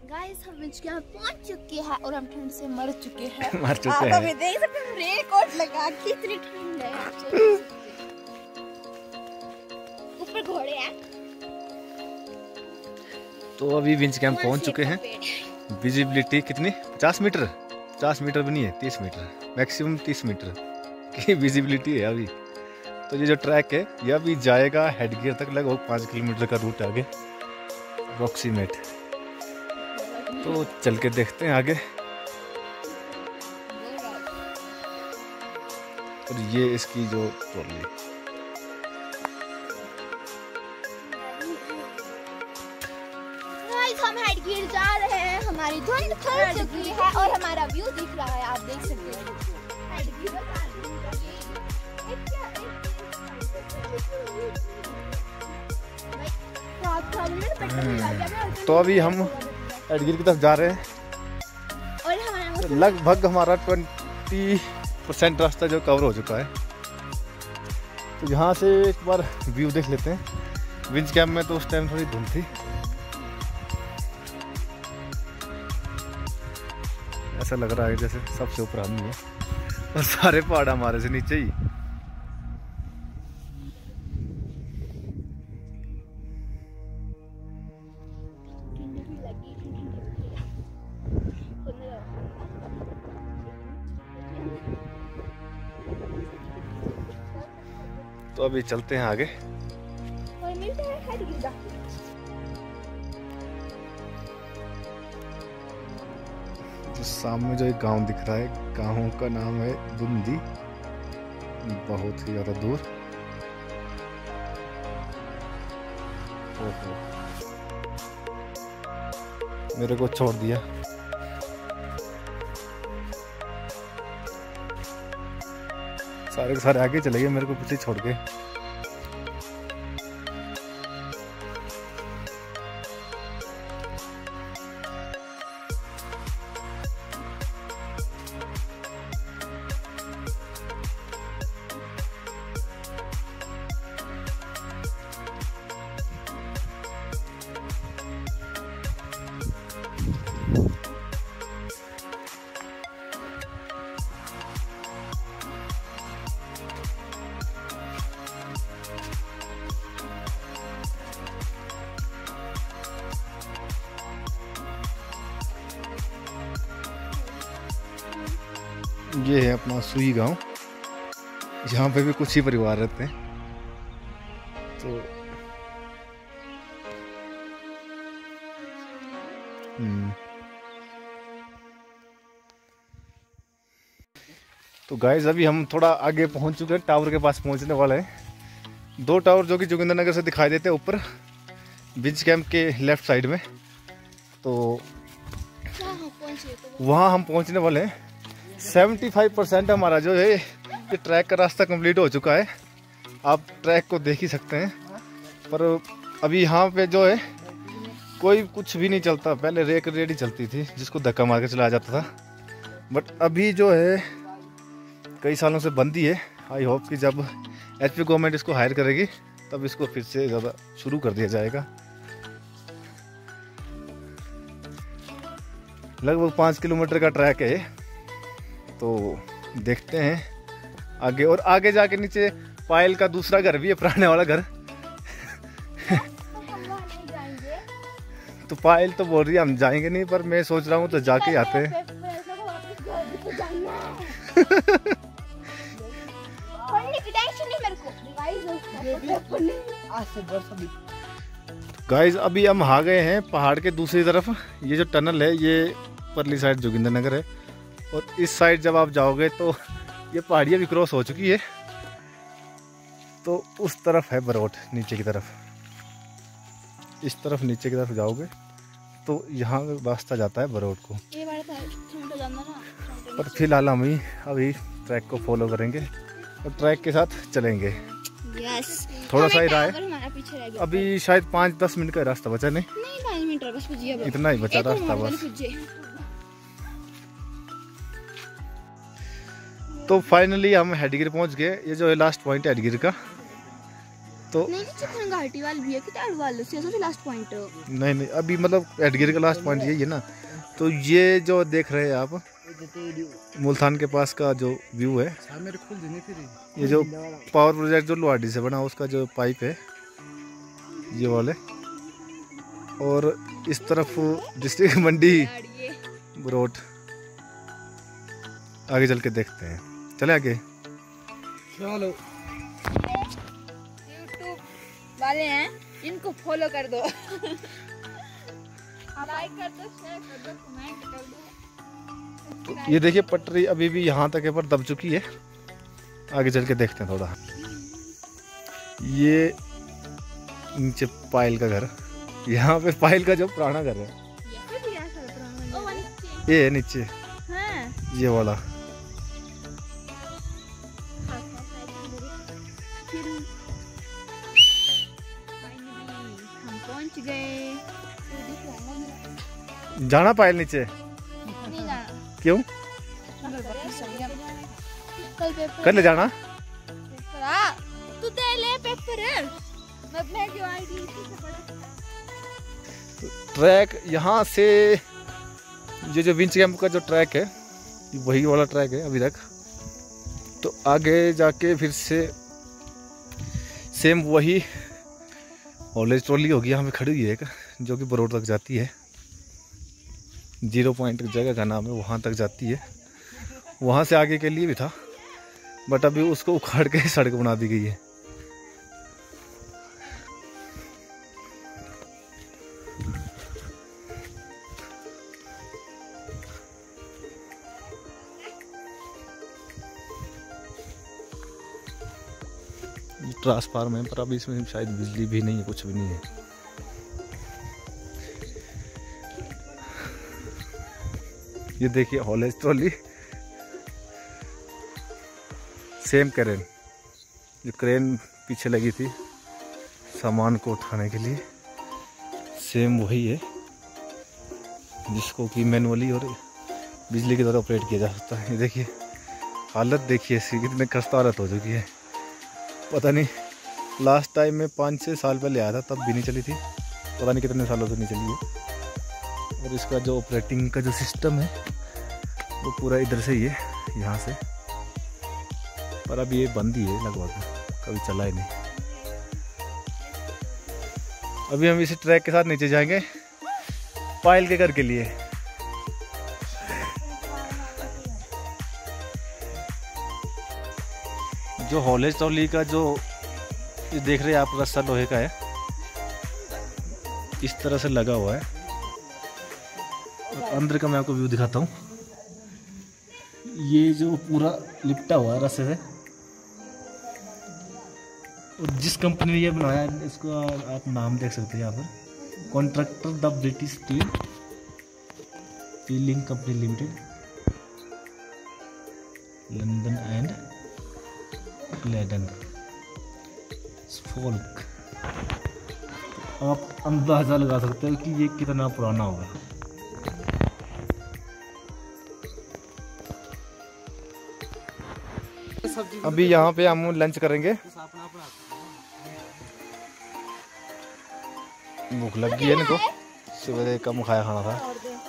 Guys हम यहाँ पहुंच चुके हैं और हम ठंड से मर चुके हैं। मर चुके हैं। आप देख सकते हैं रेनकोट लगा के इतनी ठंड है। ऊपर घोड़े हैं। तो अभी विंच कैंप पहुंच चुके हैं। विजिबिलिटी कितनी 50 मीटर 50 मीटर भी नहीं है, 30 मीटर मैक्सिमम 30 मीटर की विजिबिलिटी है अभी। तो ये जो ट्रैक है ये अभी जाएगा हेडगियर तक, लगभग 5 किलोमीटर का रूट आगे अप्रोक्सीमेट। तो चल के देखते हैं आगे। और ये इसकी जो ट्रॉली हम हेडगियर जा रहे हैं। हमारी धुंध खुल चुकी है और हमारा व्यू दिख रहा है, आप देख सकते हैं। तो अभी हम हेडगियर की तरफ जा रहे हैं और लगभग हमारा 20% रास्ता जो कवर हो चुका है। तो यहाँ से एक बार व्यू देख लेते हैं। विंच कैंप में तो उस टाइम थोड़ी धुंध थी, ऐसा लग रहा है जैसे सबसे ऊपर हम ही है और सारे पहाड़ हमारे से नीचे ही। तो अभी चलते हैं आगे। तो सामने जो एक गांव दिख रहा है, गांव का नाम है दुंदी, बहुत ही ज्यादा दूर। ओहो, मेरे को छोड़ दिया। सारे के सारे आगे चले गए, मेरे को पीछे छोड़ के। ये है अपना सुई गांव, यहाँ पे भी कुछ ही परिवार रहते हैं। तो गाइस अभी हम थोड़ा आगे पहुंच चुके हैं, टावर के पास पहुंचने वाले हैं। 2 टावर जो कि जोगिंद्रनगर से दिखाई देते हैं ऊपर विंच कैंप के लेफ्ट साइड में। तो वहाँ हम पहुंचने वाले हैं। 75% हमारा जो है ये ट्रैक का रास्ता कंप्लीट हो चुका है। आप ट्रैक को देख ही सकते हैं, पर अभी यहाँ पे जो है कोई कुछ भी नहीं चलता। पहले रेक रेडी चलती थी जिसको धक्का मार के चलाया जाता था, बट अभी जो है कई सालों से बंद ही है। आई होप कि जब एचपी गवर्नमेंट इसको हायर करेगी तब इसको फिर से ज़्यादा शुरू कर दिया जाएगा। लगभग 5 किलोमीटर का ट्रैक है, तो देखते हैं आगे। और आगे जाके नीचे पायल का दूसरा घर भी है, पुराने वाला घर। तो पायल तो बोल रही है हम जाएंगे नहीं, पर मैं सोच रहा हूँ तो जाके आते हैं। गाइस अभी हम आ गए हैं पहाड़ के दूसरी तरफ। ये जो टनल है ये परली साइड जोगिंद्रनगर है, और इस साइड जब आप जाओगे तो ये पहाड़ियाँ भी क्रॉस हो चुकी है। तो उस तरफ है बरोट, नीचे की तरफ। इस तरफ नीचे की तरफ जाओगे तो यहाँ रास्ता जाता है बरोट को। पर फिलहाल हम ही अभी ट्रैक को फॉलो करेंगे और ट्रैक के साथ चलेंगे। थोड़ा सा ही रहा है अभी, शायद 5-10 मिनट का रास्ता बचा। नहीं 5 मिनट बस, इतना ही बचा रास्ता बस। तो फाइनली हम हेडगियर पहुंच गए। ये जो है लास्ट पॉइंट है हेडगियर का। तो नहीं घाटी वाल भी है कि ताड़ वाल से सबसे लास्ट पॉइंट नहीं अभी मतलब एडगिर का लास्ट पॉइंट यही है ना। तो ये जो देख रहे हैं आप मुल्तान के पास का जो व्यू है, ये जो पावर प्रोजेक्ट जो लोहाडी से बना उसका जो पाइप है ये वाले, और इस तरफ डिस्ट्रिक्ट मंडी रोड। आगे चल के देखते हैं, चले आगे। चलो यूट्यूब वाले हैं, इनको फॉलो कर दो। लाइक कर दो, शेयर कर दो, कमेंट कर दो। तो ये देखिए पटरी अभी भी यहाँ तक है पर दब चुकी है। आगे चल के देखते हैं थोड़ा। ये नीचे पायल का घर, यहाँ पे पायल का जो पुराना घर है ये है नीचे। हाँ। ये वाला हम पहुंच गए। जाना पायल नीचे? नहीं जाना। क्यों? कल पेपर कर ले जाना। तू दे ले पेपर। मैं जो आईडी से पढ़ा। ट्रैक यहाँ से ये जो विंच कैंप का जो ट्रैक है वही वाला ट्रैक है अभी तक। तो आगे जाके फिर से सेम वही हॉलेज ट्रॉली होगी यहाँ पे खड़ी हुई है एक, जो कि बरोड तक जाती है। 0 पॉइंट जगह का नाम है, वहाँ तक जाती है। वहाँ से आगे के लिए भी था बट अभी उसको उखाड़ के सड़क बना दी गई है। ट्रांसफार्मर है पर अभी इसमें शायद बिजली भी नहीं है, कुछ भी नहीं है। ये देखिए हॉलेज ट्रॉली, सेम क्रेन, जो क्रेन पीछे लगी थी सामान को उठाने के लिए, सेम वही है जिसको कि मैनुअली और बिजली की द्वारा ऑपरेट किया जा सकता है। ये देखिए हालत देखिए इसकी, कितने खस्ता हालत हो चुकी है। पता नहीं लास्ट टाइम में 5-6 साल पहले आया था तब भी नहीं चली थी, पता नहीं कितने सालों से नहीं चली है। और इसका जो ऑपरेटिंग का जो सिस्टम है वो पूरा इधर से ही है, यहाँ से। पर अब ये बंद ही है लगभग, कभी चला ही नहीं। अभी हम इसी ट्रैक के साथ नीचे जाएंगे पायल के घर के लिए। जो हॉलेज ट्रॉली का जो ये देख रहे हैं आप, रस्सा लोहे का है, इस तरह से लगा हुआ है। और अंदर का मैं आपको व्यू दिखाता हूँ। ये जो पूरा लिपटा हुआ है रस्से से, और जिस कंपनी ने ये बनाया है इसको आप नाम देख सकते हैं यहाँ पर, contractor the British steel steeling company limited, London and Leyden Folk. आप अंदाजा लगा सकते हो कि ये कितना पुराना होगा। अभी यहाँ पे हम लंच करेंगे, भूख लग गई है इनको, सुबह कम खाया खाना था।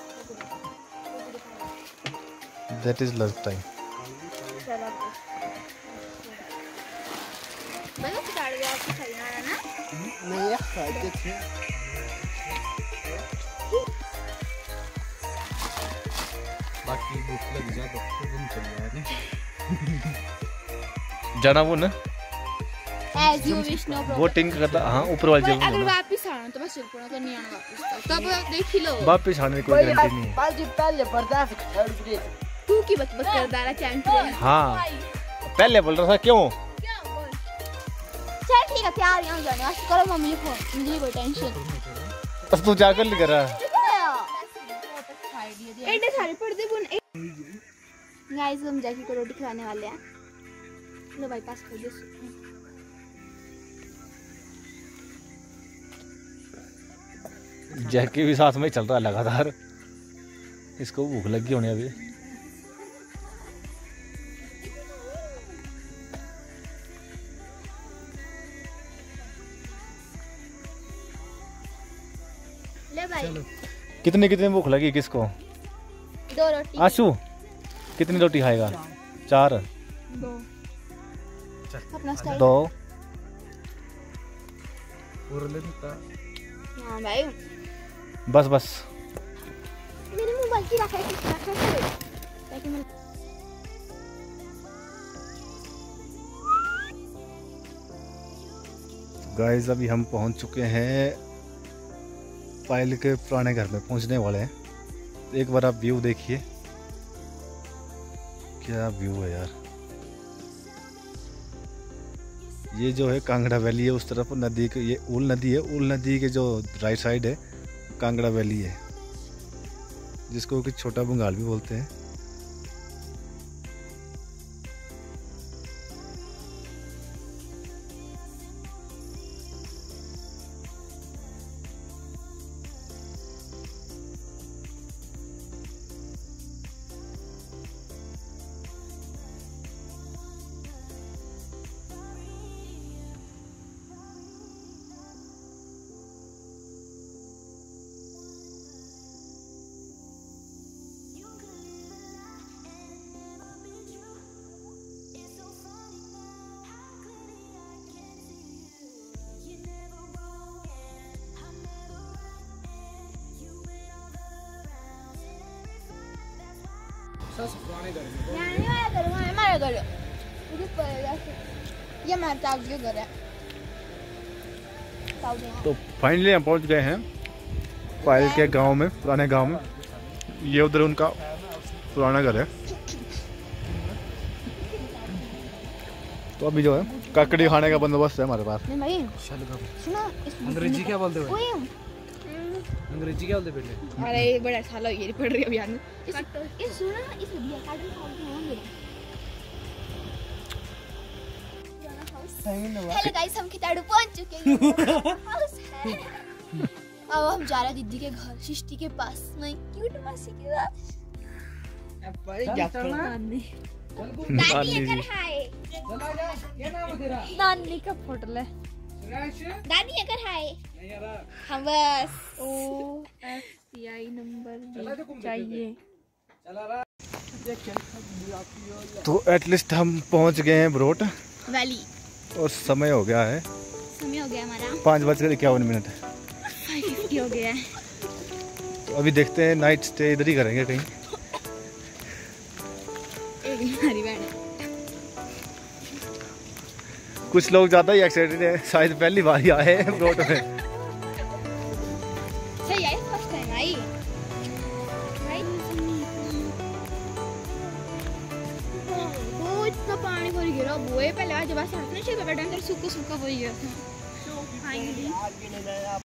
That is lunch time. बाकी भूख लग जाए तो चल जाएगा जाना वो ना As you wish, no problem. Boating करता। हाँ ऊपर वाले जगह अगर वापस आना तो बस सिर्फ तो नहीं आना वापस, तब देख ही लो। वापस आने की कोई गारंटी नहीं है। तू की बक कर दारा चैंपियन। हाँ पहले बोल रहा था क्यों। चल ठीक है, तैयार यहाँ जाने वास्ते करो मम्मी फोन, मुझे कोई टेंशन। बस तू जाकर नहीं कर रहा। एडे सारे पर्दे बुन। गाइस हम जैकी को रोटी खिलाने वाले हैं। लो भाई पास कर दो। जैकी भी साथ में चल रहा है लगातार, इसको भूख लगी होनी अभी। कितनी कितनी भूख लगी किसको? 2 रोटी। आशु कितनी रोटी खाएगा? 4। 2 अपना स्टाइल। 2। हाँ भाई बस बस। मेरे मोबाइल की रखा है ताकि मैं गाइस अभी हम पहुंच चुके हैं, पायल के पुराने घर में पहुंचने वाले हैं। एक बार आप व्यू देखिए, क्या व्यू है यार। ये जो है कांगड़ा वैली है, उस तरफ नदी के, ये ऊल नदी है, ऊल नदी के जो राइट साइड है कांगड़ा वैली है, जिसको कि छोटा बंगाल भी बोलते हैं। पुराने घर में मैं हमारा घर ये हमारा ताऊ जी का घर है। तो फाइनली हम पहुंच गए हैं पायल के गांव में, पुराने गांव में। ये उधर उनका पुराना घर है। तो अभी जो है ककड़ी खाने का बंदोबस्त है हमारे पास। नहीं भाई सुनो, अंग्रेजी क्या बोलते हो? अंग्रेजी क्या बोलते बेटे? अरे बड़ा साला ये पढ़ रही है अभी आने। इस सुनो इस दिया काट के खाओ होंगे। हेलो गाइस, हम खिताड़ू पहुंच चुके हैं। हाउस है। अब हम जा रहे हैं दीदी के घर, सृष्टि के पास, मैं क्यूट मासी के साथ। नानी अगर हाय, नानी का फोटो ले, दादी अगर हाय, हम बस OFCI नंबर चाहिए। तो एटलीस्ट हम पहुंच गए हैं ब्रोट वैली और समय हो गया है, समय हो गया हमारा 5:51। 5:50 हो गया है। तो अभी देखते हैं नाइट स्टे इधर ही करेंगे कहीं। एक हमारी बहन है। कुछ लोग ज़्यादा ही एक्साइटेड है, शायद पहली बार ही आए हैं ब्रोट में। सही है, फर्स्ट टाइम आई। वो इतना पानी भर गिरा, वो पहले आज बस हाथ में से पकड़ अंदर सूखा सूखा हो गया था।